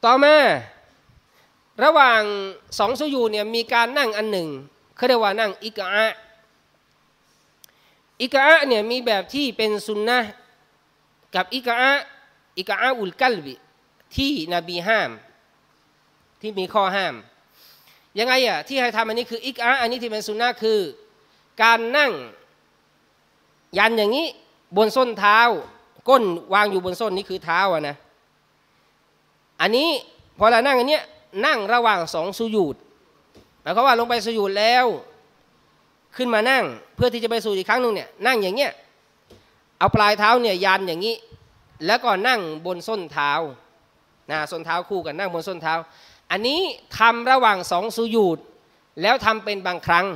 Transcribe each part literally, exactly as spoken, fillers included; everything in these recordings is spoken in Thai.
ต่อมาระหว่างสองสุญูดเนี่ยมีการนั่งอันหนึ่งเขาเรียกว่านั่งอิกะอิกะเนี่ยมีแบบที่เป็นสุนนะกับอิกะอิกะอุลกัลบิที่นบีห้ามที่มีข้อห้ามยังไงอ่ะที่ให้ทำอันนี้คืออิกะอันนี้ที่เป็นสุนนะคือการนั่งยันอย่างนี้บนส้นเท้าก้นวางอยู่บนส้นนี่คือเท้าอ่ะนะอันนี้พอเรานั่งอันเนี้ยนั่งระหว่างสองสุญูดหมายความว่าลงไปสุญูดแล้วขึ้นมานั่งเพื่อที่จะไปสู่อีกครั้งหนึ่งเนี่ยนั่งอย่างเงี้ยเอาปลายเท้าเนี่ยยันอย่างนี้แล้วก็นั่งบนส้นเท้านะส้นเท้าคู่กันนั่งบนส้นเท้าอันนี้ทำระหว่างสองสุญูดแล้วทำเป็นบางครั้ง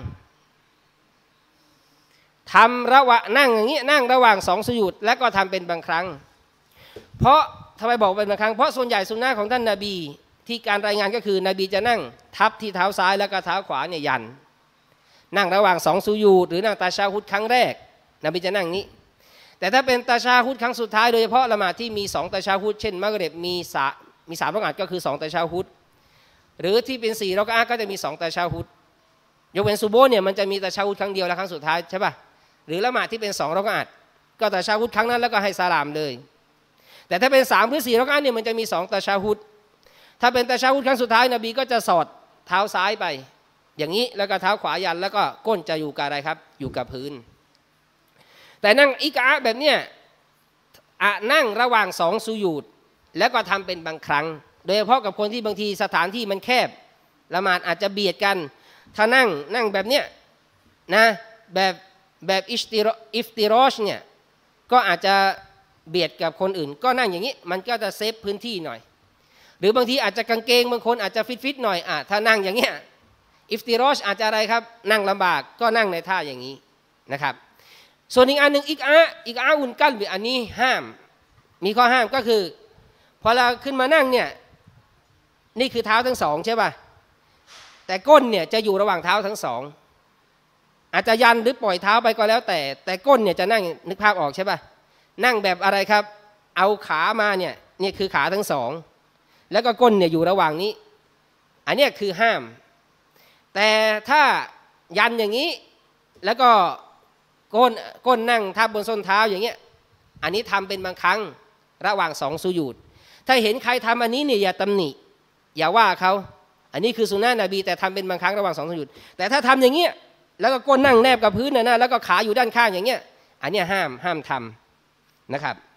ทำระหว่างนั่งอย่างนี้นั่งระหว่างสองสุญูดแล้วก็ทำเป็นบางครั้งเพราะทำไมบอกเป็นบางครั้งเพราะส่วนใหญ่สุนนะของท่านนบีที่การรายงานก็คือนบีจะนั่งทับที่เท้าซ้ายแล้วก็เท้าขวาเนี่ยยันนั่งระหว่างสองสุญูดหรือนั่งตาชาฮุดครั้งแรกนบีจะนั่งนี้แต่ถ้าเป็นตาชาฮุดครั้งสุดท้ายโดยเฉพาะละหมาดที่มีสองตาชาฮุดเช่นมักริบมีสามีสามรอกอะฮ์ก็คือสองตาชาฮุดหรือที่เป็นสี่รอกอะฮ์ก็จะมีสองตาชาฮุดยกเว้นซุโบห์เนี่ยมันจะมีตาชาฮุดครั้งเดียวและครั้งสุดท้ายใช่ป่ะหรือละหมาดที่เป็นสองรอกอะฮ์ก็ตาชาฮุดครั้งนั้นแล้วก็ให้สลามเลยแต่ถ้าเป็นสามหรือสี่รอกอะฮ์เนี่ยมันจะมีสองตาชาฮุดถ้าเป็นตาชาฮุดครั้งสุดท้ายนบีก็จะสอดเท้าซ้ายไปอย่างนี้แล้วก็เท้าขวายันแล้วก็ก้นจะอยู่กับอะไรครับอยู่กับพื้นแต่นั่งอิกะแบบเนี้ยอะนั่งระหว่างสองสุญูดแล้วก็ทำเป็นบางครั้งโดยเฉพาะกับคนที่บางทีสถานที่มันแคบละหมาดอาจจะเบียดกันถ้านั่งนั่งแบบเนี้ยนะแบบแบบอิฟติรอิฟติรอชเนี่ยก็อาจจะเบียดกับคนอื่นก็นั่งอย่างนี้มันก็จะเซฟพื้นที่หน่อยหรือบางทีอาจจะกางเกงบางคนอาจจะฟิตฟิตหน่อยอ่ะถ้านั่งอย่างเงี้ยอิฟติรอชอาจจะอะไรครับนั่งลำบากก็นั่งในท่าอย่างนี้นะครับส่วนอีกอันหนึ่งอิกอะอิกอะอุนกัลบิอันนี้ห้ามมีข้อห้ามก็คือพอเราขึ้นมานั่งเนี่ยนี่คือเท้าทั้งสองใช่ป่ะแต่ก้นเนี่ยจะอยู่ระหว่างเท้าทั้งสองอาจจะยันหรือปล่อยเท้าไปก็แล้วแต่แต่ก้นเนี่ยจะนั่งนึกภาพออกใช่ป่ะนั่งแบบอะไรครับเอาขามาเนี่ยนี่คือขาทั้งสองแล้วก็ก้นเนี่ยอยู่ระหว่างนี้อันนี้คือห้ามแต่ถ้ายันอย่างนี้แล้วก็ก้นก้นนั่งทับบนส้นเท้าอย่างเงี้ยอันนี้ทำเป็นบางครั้งระหว่างสองสุญูดถ้าเห็นใครทำอันนี้เนี่ยอย่าตำหนิอย่าว่าเขาอันนี้คือสุนนะนบีแต่ทำเป็นบางครั้งระหว่างสองสุญูดแต่ถ้าทำอย่างเงี้ยแล้วก็ก้นนั่งแนบกับพื้นนะนะแล้วก็ขาอยู่ด้านข้างอย่างเงี้ยอันนี้ห้ามห้ามทำนะครับ